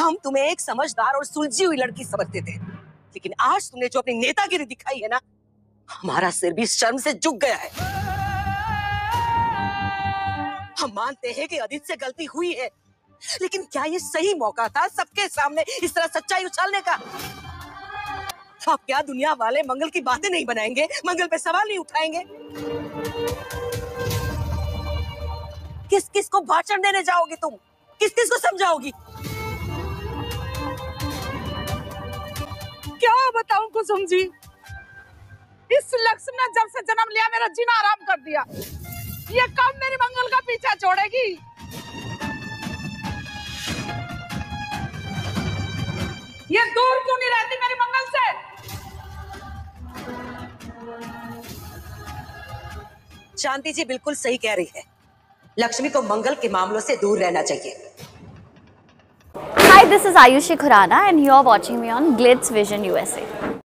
हम तुम्हें एक समझदार और सुलझी हुई लड़की समझते थे, लेकिन आज तुमने जो अपनी नेतागिरी दिखाई है ना, हमारा सिर भी शर्म से झुक गया है। हम मानते हैं कि अदित से गलती हुई है, लेकिन क्या ये सही मौका था सबके सामने इस तरह सच्चाई उछालने का? अब क्या दुनिया वाले मंगल की बातें नहीं बनाएंगे, मंगल पे सवाल नहीं उठाएंगे? किस किस को भाषण देने जाओगी तुम? किस किस को समझाओगी? क्या बताऊं कुसुम जी, इस लक्ष्मी ने जब से जन्म लिया मेरा जीना आराम कर दिया। ये कब मेरी मंगल का पीछा छोड़ेगी? ये दूर क्यों नहीं रहती मेरी मंगल से? शांति जी बिल्कुल सही कह रही है, लक्ष्मी को मंगल के मामलों से दूर रहना चाहिए। Hi, this is Ayushi Khurana and you are watching me on Glitz Vision USA.